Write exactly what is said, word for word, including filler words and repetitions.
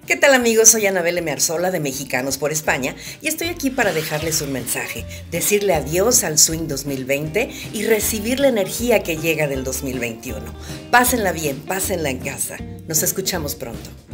¿Qué tal amigos? Soy Anabel M. Arzola de Mexicanos por España y estoy aquí para dejarles un mensaje, decirle adiós al Swing dos mil veinte y recibir la energía que llega del dos mil veintiuno. Pásenla bien, pásenla en casa. Nos escuchamos pronto.